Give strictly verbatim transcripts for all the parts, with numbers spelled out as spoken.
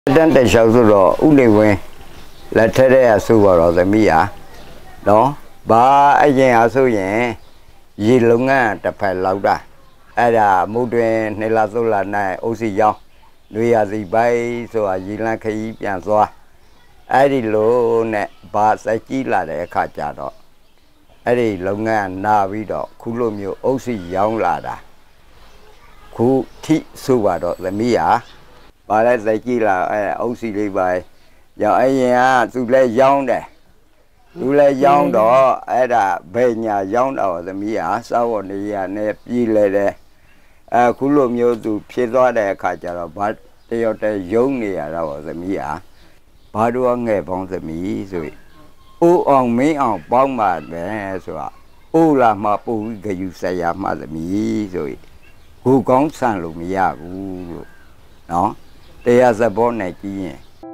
Đến tại sao rồi u này quên là thế đấy à su vào rồi mi à đó ba anh em à su nhỉ gì luôn á tập phải lâu ra ai là mua đuôi này là số là này oxy dòng nuôi à gì bay số à gì là cái biển số ai đi lô nè ba sẽ chỉ là để khai trả đó ai đi luôn á na vi đó khu lô miêu oxy dòng là đã khu thị su vào đó là mi à bà lại sẽ chỉ là oxy đi vậy giờ anh em tôi lấy dòng đây tôi lấy dòng đó ấy là về nhà dòng đó thì mi à sau rồi này này đi lấy đây à khu lô miêu tôi phía đó để khai trả đó bắt theo cái dòng này à đâu thì mi à bà đua nghe phong thì mi rồi u ông mấy ông bông mà bé rồi u là mà bu cái gì xảy mà thì mi rồi u con sang luôn mi à u đó thì à sẽ bỏ này chi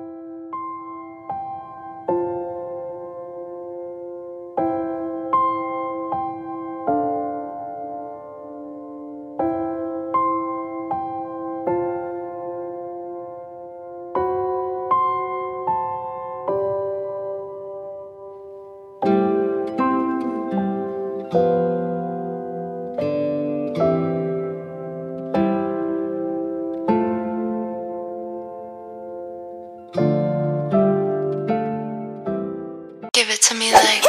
Give it to me like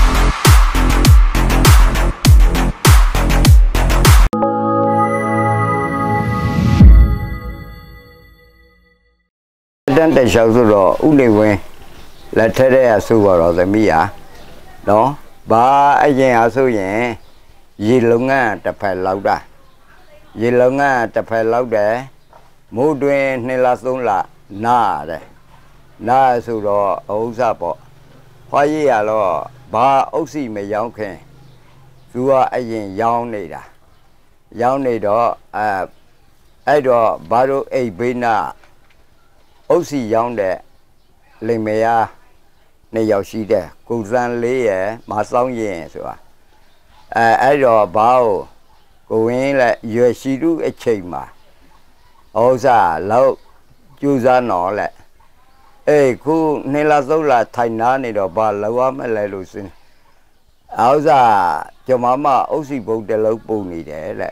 đến tại sao rồi u này quên là thế đấy à su vào rồi mi à đó ba anh em à su nhỉ gì luôn á tập phải lâu ra gì luôn á tập phải lâu để mua đuôi này là số là na đấy na su rồi ấu sa bỏ hoa gì à lo ba oxy mấy dòng khen dù anh em dòng này đã dòng này đó à ai đó ba đôi ấy bên na oxy dòng đấy lên mấy à này giàu xí đấy cố gắng lấy mà xong gì rồi à ai đó bảo cố gắng là vừa xí đủ ít chơi mà ôi sa lâu chú ra nó lại ê cô này là số là thành na này đó bà lâu á mới lại rồi xin áo ra cho má mà oxy bù để lâu bù này để lại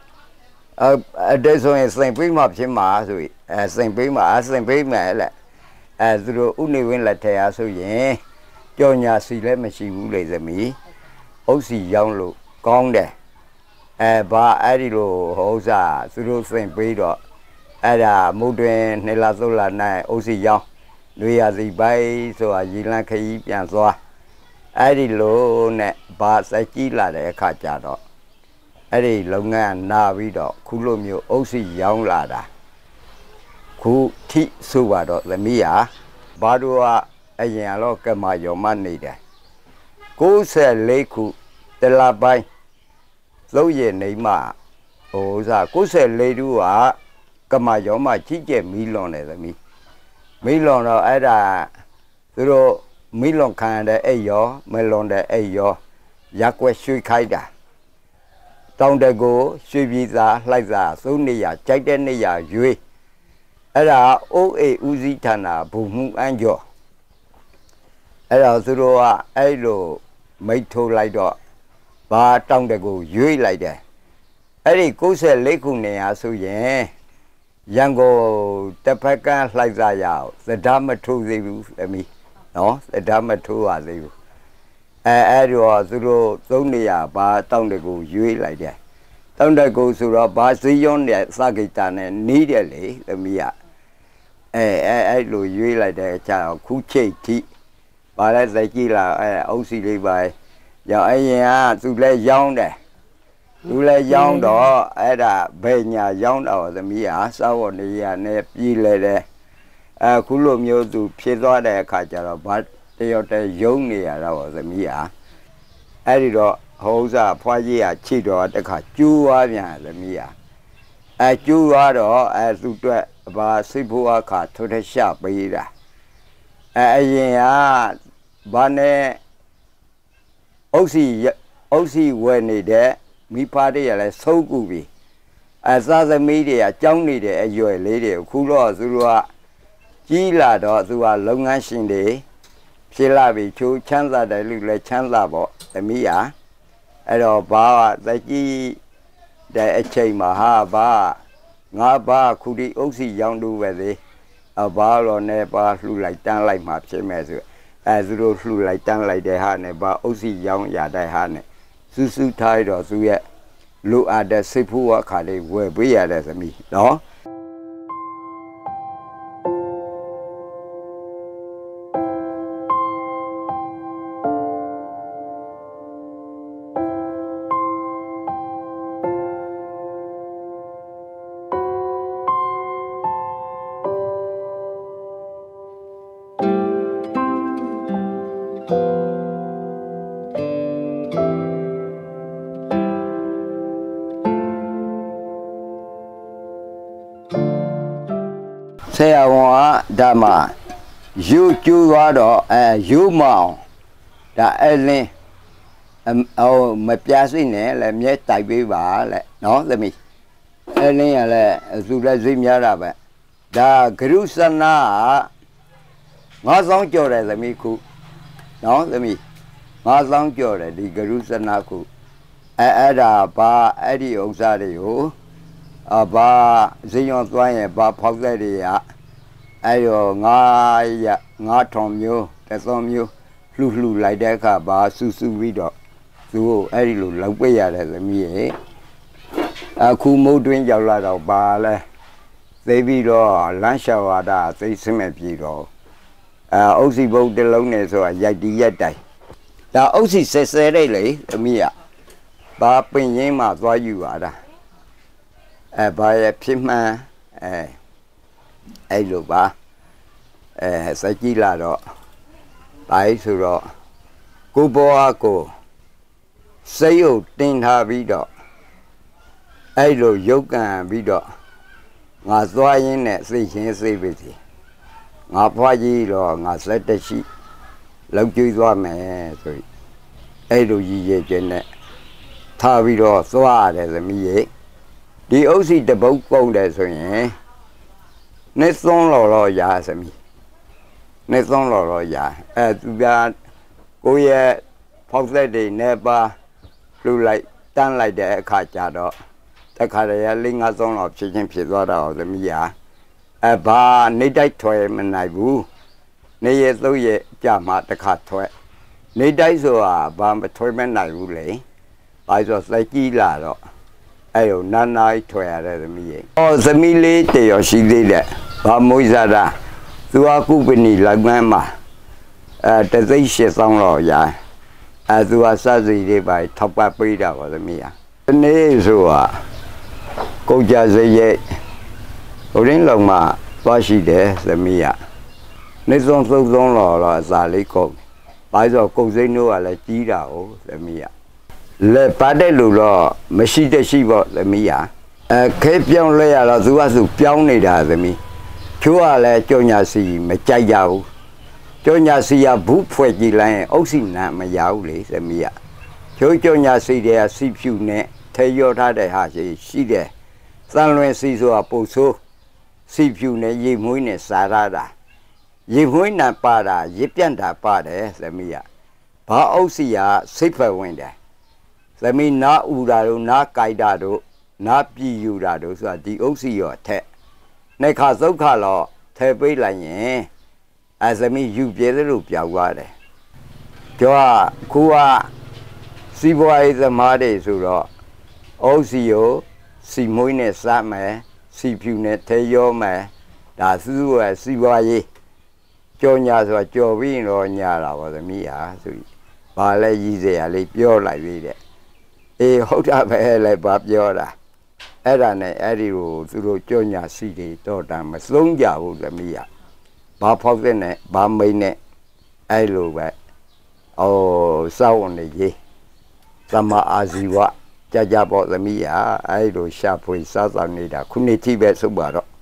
ở đây rồi sinh viên mà chỉ mà rồi sinh viên mà sinh viên mà lại à rồi u này bên là thầy à số gì cho nhà xí lấy mà xí u lấy rồi mi oxy dòng luôn con đây à bà ai đi rồi hậu ra rồi sinh viên đó ai là mua đuôi này là số là này oxy dòng nuôi à gì bay số à gì là cái biển số ai đi lô nè ba sẽ chỉ là để khai trả đó ai đi long á na vi đó khu lô miêu oxy dòng là đã khu thị su vào đó là mi à ba đua anh em lo cái mà giống mà này đây cố sẽ lấy khu để là bay lâu giờ này mà ồ ra cố sẽ lấy đua à cái mà giống mà chỉ chỉ mi lon này là mi mi lon đó ai là rồi mi lon khai đấy ai gió mi lon đấy ai gió giác quay suy khai đã trong đây go suy vi ra lại ra số này à trái đến này à duy ai là ô e uzi thằng à bùng mung anh gió ai là rồi à ai rồi mấy thô lại đó và trong đây go duy lại đây ai đi cố sẽ lấy khu này à số gì yang go tập phải cái lại ra giàu sẽ đam mê thu gì mi nó sẽ đam mê thu à gì ai ai rồi rồi số này à ba trong đây go duy lại đây trong đây go rồi ba sử dụng để sao cái ta này ní để lấy mi à ai ai ai rồi duy lại để chào khu chế thị ba lại sẽ chỉ là oxy đi vậy giờ ai à tôi lấy dòng đây tôi lấy dòng đó ấy là về nhà dòng đó thì mi à sau rồi này này đi lấy đây à khu lô miêu tôi phía đó để khai trả đó bắt theo cái dòng này à đâu thì mi à ấy đó hậu ra phải gì à chỉ đó để khai chú à nhà thì mi à à chú à đó à tôi tôi và sư phụ à khai thôi thế sao bây giờ à ấy à bạn này oxy oxy về này để mi phá đi là sâu cụ bị à sao giờ mi đi à trong này để rồi lấy để khu đó rồi ကြီးလာတော့သူကလုပ်ငန်းရှင်တွေဖြစ်လာပြီချိုးချမ်းသာတယ်လူလည်းချမ်းသာပေါ့သမီးဟာအဲ့တော့ဘာသက်ကြီးတဲ့အချိန်မှာဟာဘာငါဘာခုဒီအုပ်စီရောင်းလို့ပဲလေအဘာတော့နေပါလှူလိုက်တန်းလိုက်မှဖြစ်မဲ့ဆိုအဲသူတို့လှူလိုက်တန်းလိုက်တဲ့ဟာနဲ့ဘာအုပ်စီရောင်းရတဲ့ဟာနဲ့စူးစူးထားတော့သူရဲ့လူအပ်တဲ့စိတ်ဖို့အခါလေးဝယ်ပေးရတဲ့သမီးနော်ဆရာဝန်ကဒါမှယူကျူသွားတော့အဲယူမအောင်ဒါအလင်းဟိုမပြစိနဲ့လည်းမြဲတိုက်ပေးပါလေနော်သမီးအလင်းရလဲသူလည်းစိတ်များတာပဲဒါဂရုစနာငါးဆောင်ကြော်တယ်သမီးခုနော်သမီးငါးဆောင်ကြော်တယ်ဒီဂရုစနာခုအဲအဲ့ဒါဘာအဲ့ဒီဥစ္စာတွေကိုအဘာဇင်းရောသွားရင်ဘာဖောက်တဲ့တွေကအဲ့ရောငါရငါထုံမျိုးတသောမျိုးလှူလှူလိုက်တဲ့အခါဘာဆူဆူပြီးတော့သူ့အဲ့ဒီလိုလောက်ပေးရတယ်သမီးရဲ့အခုမုတ်တွင်းရောက်လာတော့ဘာလဲသိပြီးတော့လမ်းလျှောက်ရတာသိစမဲ့ပြီတော့အဲအုပ်စီဘုတ်တလုံးနဲ့ဆိုတာရိုက်တီးရက်တိုင်ဒါအုပ်စီဆဲဆဲလေးလေသမီးကဘာပင်ရင်းမှသွားယူရတာအဲဘာရဲ့ဖြစ်မှန်းအဲအဲ့လိုပါအဲစကြည့်လာတော့တိုင်းဆိုတော့ကိုဘောအကိုစိတ်ကိုတင်ထားပြီးတော့အဲ့လိုရုပ်ကံပြီးတော့ငါသွားရင်းနဲ့စိတ်ချင်းစိတ်ပဲစီငါဖွားကြီးတော့ငါဆက်တရှိလောက်ကျွေးသွားမယ်ဆိုပြီးအဲ့လိုရည်ရည်ချင်းနဲ့ထားပြီးတော့သွားရတယ်သမီးရဲ့ဒီအုပ်စီတပုတ်ကုန်တယ်ဆိုရင်နေသုံးလော်တော့ရာသမီးနေသုံးလော်တော့ရာအဲသူကကိုရဲ့ဖောက်သက်တွေနေပါလှူလိုက်တန်းလိုက်တဲ့အခါကျတော့တခါတည်းရလေးငါးသုံးလော်ဖြစ်ချင်းဖြစ်သွားတော့သမီးဟာအဲဘာနေတိုက်ထွယ်မနိုင်ဘူးနေရသုံးရကြမှာတခါထွယ်နေတိုက်ဆိုတာဘာမထွယ်မနိုင်ဘူးလေဘာဆိုစက်ကြီးလာတော့အဲ့လိုနာနာထွယ်ရတဲ့သမီးရဲ့ဟောသမီးလေးတရောရှိသေးတယ်ဘာမွေးစားတာသူကကုပဏီလောက်မှန်းမှာအဲတသိန်းရှစ်သောင်းတော့ရာအဲသူကစစီလေးပါထောက်ပပေးတာပါသမီးဟာဒီနေ့ဆိုတာကိုကြစရဲ့ဟိုရင်းလုံးမှာသွားရှိတယ်သမီးဟာနေစုံစုံစုံတော့အစာလေးကုန်ဘာလို့ကုတ်စိမ့်တို့ကလည်းကြီးတာ哦သမီးဟာလက်ပါတဲ့လူတော့မရှိတဲ့ရှိပေါ့သမီးဟာအဲခဲပြောင်းလဲရတော့သူကသူပြောင်းနေတာသမီးချိုးကလည်းကြောညာစီမကြိုက်ကြဘူးကြောညာစီကဘူးဖွဲ့ကြည့်လိုက်ရင်အုပ်စီနာမရဘူးလေသမီးကချိုးကြောညာစီတွေကစီဖြူနဲ့ထဲရောထားတဲ့ဟာရှိရှိတယ်သံလွင်စီဆိုတာပုတ်ဆိုးစီဖြူနဲ့ရေမွေးနဲ့စားရတာရေမွေးနဲ့ပါတာရေပြန့်တာပါတယ်သမီးကဘာအုပ်စီကစိတ်ဖက်ဝင်တယ်သမီးနာဥတာတို့နာကြိုက်တာတို့နာပြည်ယူတာတို့ဆိုတာဒီအုပ်စီရောထက်နေခါသုတ်ခါတော့ထဲပေးလိုက်ရင်အဲသမီးယူပြဲသလိုပြောက်သွားတယ်ကျော်ကခုကစီးပွားရေးသမားတွေဆိုတော့အုပ်စီကိုစီမွေးနဲ့စားမယ်စီဖြူနဲ့ထဲရောမယ်ဒါစူးရစီးပွားရေးကြောညာဆိုတာကြော်ပြီးတော့ညာတာပါသမီးဟာဆိုပြီးဘာလဲရည်စရာလေးပြောလိုက်သေးတယ်အေးဟုတ်တာပဲလည်းဘာပြောတာအဲ့ဒါနဲ့အဲ့ဒီကိုသူတို့ကြောညာစီတွေတော့တာမစုံကြဘူးသမီးကဘာဖောက်တဲ့နဲ့ဘာမိန်နဲ့အဲ့လိုပဲအော်စောင်းနေကြီးသမအာဇီဝကြကြပေါ့သမီးဟာအဲ့လိုရှာဖွေစားဆောင်နေတာခုနှစ်ထိပဲဆိုပါတော့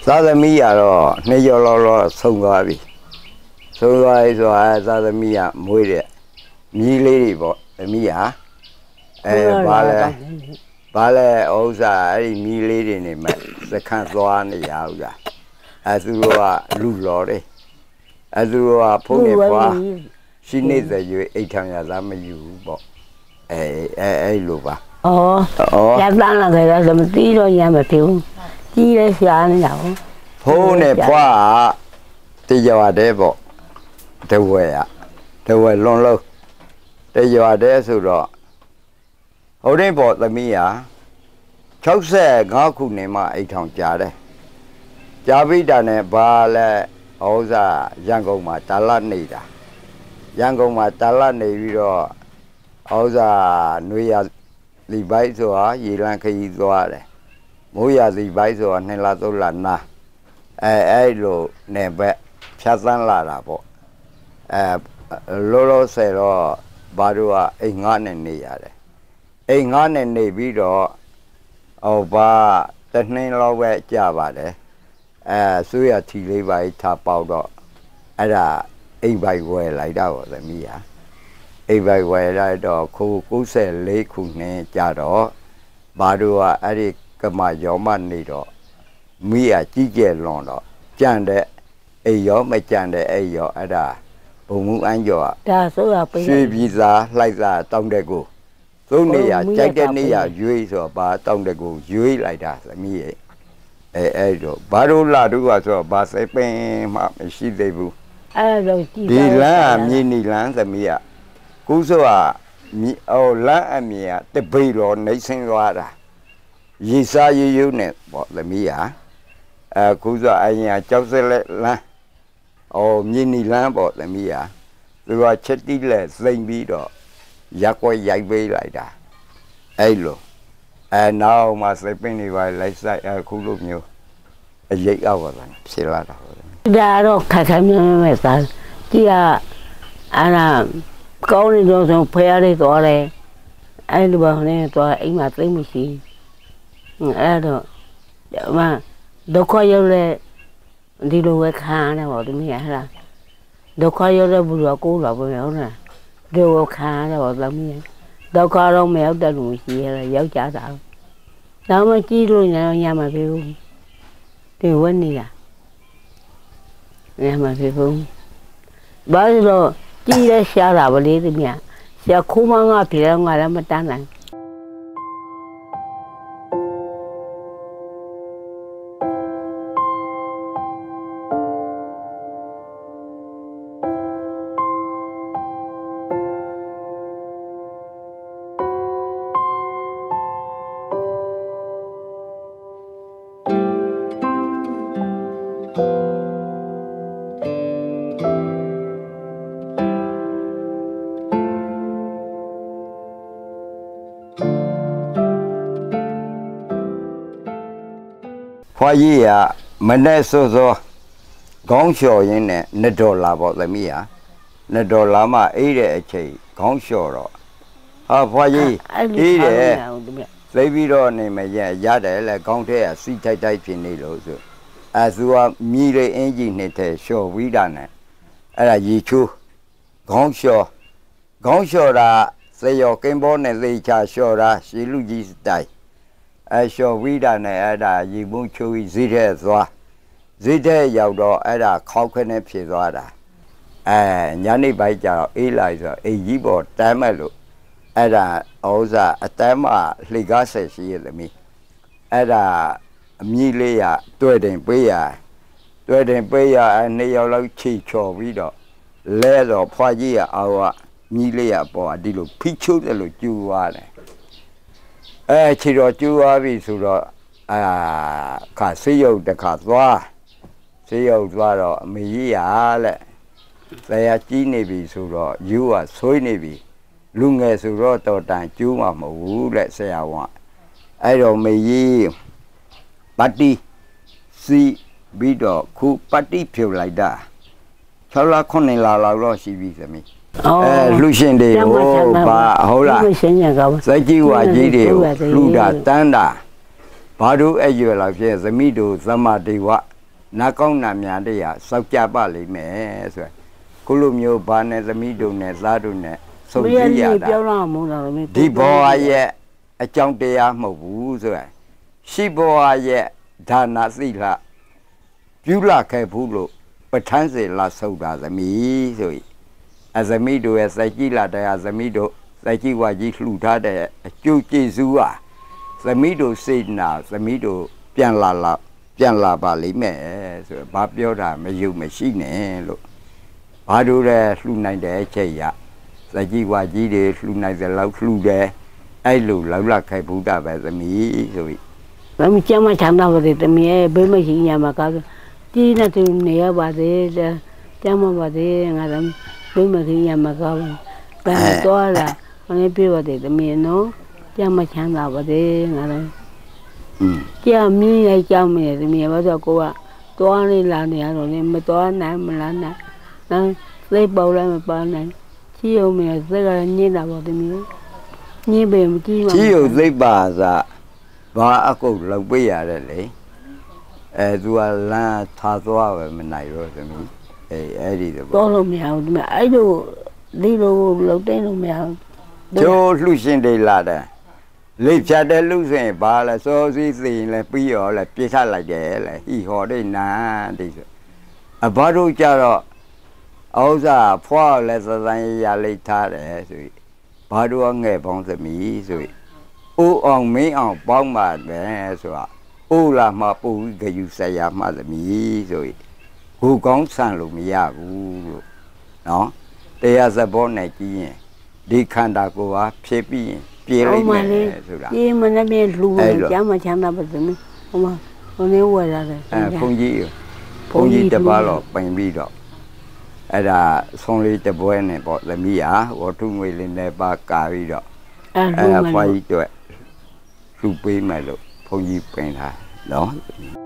သာသမီကတော့နှစ်ကျော်လောက်တော့ဆုံးသွားပြီဆုံးသွားပြီဆိုတာသာသမီကမွေးတဲ့မြီးလေးတွေပေါ့သမီးဟာအဲဘာလဲဘာလဲဥစ္စာအဲ့ဒီမြီးလေးတွေနေမဲ့စခန့်သွားနေရဥစ္စာအဲသူတို့ကလူလော်တယ်အဲသူတို့ကဖုန်းနေပွားရှိနေတဲ့ရွေးအိတ်ထံရသားမယူဘူးပေါ့အဲအဲအဲ့လိုပါဩဩရတန်းလာကြတော့မသိတော့ရမဖြစ်ဘူးကြီးလဲရှားနေတာဟုတ်ဖုန်းနေပွားတေးကြတဲ့ပေါ့တဝဲရတဝဲလွန်လုံးတေးကြတဲ့ဆိုတော့ဟိုတင်းပေါ့သမီးဟာ၆၅ခုနေမှအိတ်ထောင်ကြားတယ်ကြားပြီးတာနဲ့ဘာလဲဥစ္စာရန်ကုန်မှာတာလနေတာရန်ကုန်မှာတာလနေပြီးတော့ဥစ္စာနွေရလီပိုက်ဆိုတာရေလန်းခရီးသွားတယ်မိုးရစီပိုက်ဆိုတာနှစ်လသုံးလနာအဲအဲ့လိုနေပဲဖြတ်သန်းလာတာပေါ့အဲလောလောဆယ်တော့ဘာတို့ကအိမ်ငါးနဲ့နေရတယ်အိမ်ငါးနဲ့နေပြီးတော့ဟောဘာတနှင်းလောက်ပဲကြာပါတယ်အဲဆွေးရထီလေးပါထားပေါက်တော့အဲ့ဒါအိမ်ပိုက်ဝယ်လိုက်တာပေါ့သမီးဟာအိမ်ပိုက်ဝယ်လိုက်တော့ခု၉၄ခုနှစ်ကြာတော့ဘာတို့ကအဲ့ဒီကမရောမနေတော့မိရကြီးကျယ်လွန်တော့ကြံတဲ့အိမ်ရောမကြံတဲ့အိမ်ရောအဲ့ဒါဘုံမှုအန်းကျော်ကဒါဆိုရပေးရွှေပြည်သာလှိုက်သာတောင်းတဲ့ကိုသုံးနေရကြိုက်တဲ့နေရရွေးဆိုတော့ဘာတောင်းတဲ့ကိုရွေးလိုက်တာသမီးရဲ့အဲအဲ့တော့ဘာလို့လာတို့ကဆိုတော့ဘာစိတ်ပင်မှမရှိသေးဘူးအဲ့လိုကြည့်ဒီလမ်းအမြင့်နီလမ်းသမီးကကုဆိုတာဟိုလမ်းအမြင့်ကတပိတော်နေဆင်းသွားတာရေစားရရုံနဲ့ပေါ့သမီးဟာအဲကုဆိုအရင်ကကြောက်စက်လက်လမ်းဟိုမြင့်နီလမ်းပေါ့သမီးဟာသူကချက်တိလက်စိမ့်ပြီးတော့ရက်ွက်ရိုက်ပေးလိုက်တာအဲ့လိုအဲနောက်မှစိတ်ပင်းနေပါလိုက်ဆိုင်အခုလိုမျိုးအရေးအောက်ပါလားဖြစ်လာတာဟုတ်ဒါတော့ခက်ခဲမြဲမြဲသားကြည့်ရအဲ့ဒါကောင်းနေတော့ဆိုဖျားလေးသွားတယ်အဲ့လိုပါနဲ့သွားအိမ်မှာသိမရှိအဲ့တော့မဒုက္ခရောက်လဲဒီလိုပဲခံရတယ်ပေါ့ဒီနေ့ဟဲ့လားဒုက္ခရောက်တဲ့ဘူးတော့ကိုးတော့ပဲဟုတ်လားဒီလိုခံရတယ်ပေါ့သမီးဒုက္ခတော့မရောက်တဲ့လူရှိရရောက်ကြတာတော့မကြည့်လို့လည်းရမှာပြီဘူးဒီဝက်နေတာရမှာပြီဘူးဘာလို့ကြည့်ရရှာတာဗလေဒီမြဆရာခိုးမငါပြေငါလည်းမတန်းနိုင်ဖွာကြီးကမနဲ့စိုးစိုးခေါင်းလျှော်ရင်းနဲ့နှစ်ဒေါ်လာပေါ့သမီးဟာနှစ်ဒေါ်လာမှအေးတဲ့အချိန်ခေါင်းလျှော်တော့ဟာဖွာကြီးအေးတယ်သိပြီးတော့နေမရရတယ်လေခေါင်းထဲကစီထိုက်ထိုက်ဖြစ်နေလို့ဆိုအဲသူကမြည်တဲ့အင်ကြီးနှစ်ထဲလျှော်ပြီးတာနဲ့အဲ့ဒါရေချိုးခေါင်းလျှော်ခေါင်းလျှော်တာစေရောကင်းဘောနဲ့သေချာလျှော်တာရှည်လူကြီးစတိုင်အဲလျှော်ပြီးတာနဲ့အဲ့ဒါရေပုံးချိုးပြီးဈေးထဲသွားဈေးထဲရောက်တော့အဲ့ဒါခေါက်ခွနဲ့ဖြစ်သွားတာအဲညနေပိုင်းကျတော့အေးလိုက်ဆိုအိမ်ကြီးပေါ်တမ်းမဲ့လို့အဲ့ဒါဥစ္စာအတမ်းမလှိကားဆက်ရှိရသမီးအဲ့ဒါအမြည်လေးရတွေ့တယ်ပေးရတွေ့တယ်ပေးရအဲနှစ်ယောက်လောက်ချီချော်ပြီးတော့လဲတော့ဖွာကြီးရအောင်ကမြည်လေးရပေါ်ဒီလိုဖိချိုးတယ်လို့ကျူသွားတယ်အဲချီတော့ကျူသွားပြီဆိုတော့အာခါဆေးရုံတစ်ခါသွားဆေးရုံသွားတော့အမေကြီးရလက်ဆရာကြီးနေပြီဆိုတော့ယူကဆွေးနေပြီလူငယ်ဆိုတော့တော်တန်ကျူးမှာမဟုတ်ဘူးလက်ဆရာကအဲ့တော့မေကြီးပတ်တီစီပြီးတော့ခုပတ်တီဖြုတ်လိုက်တာ၆လခုနှစ်လလောက်တော့ရှိပြီသမီးအဲလူရှင်တွေကိုဘာဟုတ်လားစက်ကြီးဝါကြီးတွေကိုလူတာတန်းတာဘာတို့အဲ့ရွယ်လောက်ဖြစ်သမီးတို့သမတေဝနာကောင်းနာများတည်းရစောက်ကြပါလိမ့်မယ်ဆိုခုလိုမျိုးဘာနဲ့သမီးတို့နဲ့သားတို့နဲ့ဆုံစည်းရတာဒီဘဝရဲ့အကြောင်းတရားမဟုတ်ဘူးဆိုရယ်ရှိဘဝရဲ့ဒါနာသိလပြုလာခဲ့ဘူးလို့ပဋ္ဌာန်းစေလာဆုတ်တာသမီးဆိုရင်အသမီးတို့ရဲ့စိုက်ကြည့်လာတဲ့အသမီးတို့စိုက်ကြည့်ဝါကြီးလှူထားတဲ့အကျိုးကျေးဇူးဟာသမီးတို့စိတ်နာသမီးတို့ပြန်လာလာပြန်လာပါလိမ့်မယ်ဆိုတော့ဘာပြောတာမယုံမရှိနဲ့လို့ဘာတို့လည်းလှူနိုင်တဲ့အချက်ရစိုက်ကြည့်ဝါကြီးတွေလှူနိုင်တဲ့လောက်လှူတယ်အဲ့လိုလောက်လာခိုင်ဘုဒ္ဓပဲသမီးဆိုပြီးမကျမချမ်းသာပါစေတမီးဘေးမရှိညာမှာကားဒီနဲ့သူနေရပါသေးတယ်ကျမပါသေးငါတို့ဘေးမရှိညာမှာကားဘယ်တော့လာမင်းပြေပါသေးတမီးနော်ကျမချမ်းသာပါသေးငါတို့อืมကြာမင်းရိုက်ကြမယ်တမီးဘာလို့ကိုကတွားနေလာနေရတော့လေမတွားနိုင်မလားနိုင်နော်သိပေါလိုက်မပါနိုင်ချီအောင်မယ်သက်ကညစ်တာပေါ့တမီးညစ်ပေမကြည့်ပါဘူးချီအောင်သိပါစားဘာအကုတ်လောက်ပေးရတယ်လေအဲသူကလမ်းထားသွားပဲမနိုင်တော့သမီးအဲအဲ့ဒီတော့တော့လို့မရဘူးဒီမှာအဲ့လိုဒီလိုလောက်တိုင်းလို့မရဘူးကျိုးလှရှင်တွေလာတယ်လိပ်ဖြတ်တဲ့လူဆိုရင်ဘာလဲစောစီးသိရင်လဲပြီးရောလဲပြစ်ထလိုက်တယ်လဲဟီဟော်တဲ့နာတိဆိုအဘတို့ကြတော့ဥစ္စာဖွာလဲစစမ်းရလိပ်ထားတယ်ဆိုပြီးဘာတို့ကငဲ့ပေါင်းသမီးဆိုပြီးအိုးအောင်မင်းအောင်ပေါင်းပါပဲဆိုတာအိုးလာမှပူဂယူဆရာမှသမီးဆိုပြီးဟိုကောင်းဆန်လို့မရဘူးလို့နော်တရားစဘောနဲ့ကြည့်ရင်ဒီခန္ဓာကိုယ်ဟာဖြစ်ပြီးရင်ပြေးလိုက်မယ်ဆိုတာပြေးမနဲ့ပြေးလူကျမ်းမချမ်းသာပါသမီးဟိုမှာဟိုနေဝယ်ရတယ်အဲဘုန်းကြီးဘုန်းကြီးတပါတော့ပင်ပြီးတော့အဲ့ဒါဆုံးလေးတပွဲနဲ့ပေါ့သမီးဟာဝတ္ထုငွေလေးနဲ့ပါကာပြီးတော့အဲဖွားကြီးတွေ့လူပေးမယ်လို့ဘုန်းကြီးပင်ထားနော်